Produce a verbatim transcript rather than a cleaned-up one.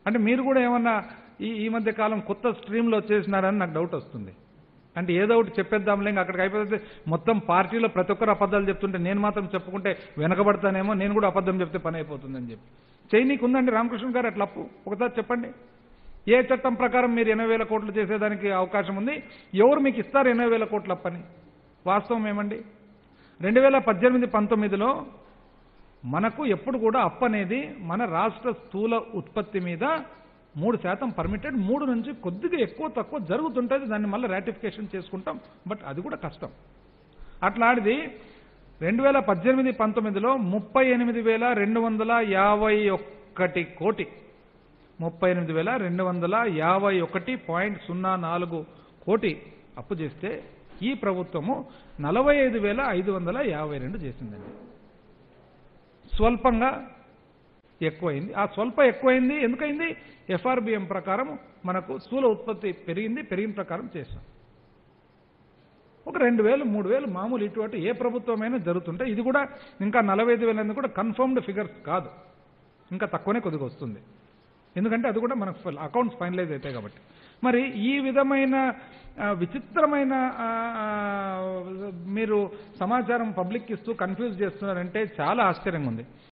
అంటే మీరు కూడా ఏమన్నా ఈ ఈ మధ్య కాలం కొత్త స్ట్రీమ్లో వచ్చేసినారని నాకు డౌట్ వస్తుంది. అంటే ఏదో ఒకటి చెప్పేద్దాంలే, ఇంకా అక్కడికి అయిపోతే మొత్తం పార్టీలో ప్రతి ఒక్కరు అబద్ధాలు చెప్తుంటే నేను మాత్రం చెప్పుకుంటే వెనకబడతానేమో, నేను కూడా అబద్ధం చెప్తే పని అయిపోతుందని చెప్పి చైనీకి ఉందండి. రామకృష్ణ గారు అట్లా అప్పు ఒకసారి చెప్పండి. ఏ చట్టం ప్రకారం మీరు ఎనభై వేల కోట్లు చేసేదానికి అవకాశం ఉంది? ఎవరు మీకు ఇస్తారు ఎనభై వేల కోట్ల అప్పని? వాస్తవం ఏమండి? రెండు వేల పద్దెనిమిది పంతొమ్మిదిలో మనకు ఎప్పుడు కూడా అప్పు అనేది మన రాష్ట్ర స్థూల ఉత్పత్తి మీద మూడు శాతం పర్మిటెడ్, మూడు నుంచి కొద్దిగా ఎక్కువ తక్కువ జరుగుతుంటుంది. దాన్ని మళ్ళీ రాటిఫికేషన్ చేసుకుంటాం, బట్ అది కూడా కష్టం. అట్లాంటిది రెండు వేల పద్దెనిమిది పంతొమ్మిదిలో ముప్పై ఎనిమిది వేల రెండు వందల యాభై ఒక్కటి కోటి ముప్పై ఎనిమిది వేల రెండు వందల యాభై ఒకటి పాయింట్ సున్నా నాలుగు కోటి అప్పు చేస్తే ఈ ప్రభుత్వము నలభై ఐదు వేల ఐదు వందల యాభై రెండు చేసిందండి. స్వల్పంగా ఎక్కువైంది. ఆ స్వల్ప ఎక్కువైంది ఎందుకైంది? ఎఫ్ఆర్బిఎం ప్రకారం మనకు స్థూల ఉత్పత్తి పెరిగింది, పెరిగిన ప్రకారం చేశాం. ఒక రెండు వేలు మూడు వేలు మామూలు ఇటువంటి ఏ ప్రభుత్వమైనా జరుగుతుంటాయి. ఇది కూడా ఇంకా నలభై ఐదు వేలు అనేది కూడా కన్ఫర్మ్డ్ ఫిగర్స్ కాదు, ఇంకా తక్కువనే కొద్దిగా వస్తుంది. ఎందుకంటే అది కూడా మనకు అకౌంట్స్ ఫైనలైజ్ అవుతాయి కాబట్టి. మరి ఈ విధమైన విచిత్రమైన మీరు సమాచారం పబ్లిక్ ఇస్తూ కన్ఫ్యూజ్ చేస్తున్నారంటే చాలా ఆశ్చర్యంగా ఉంది.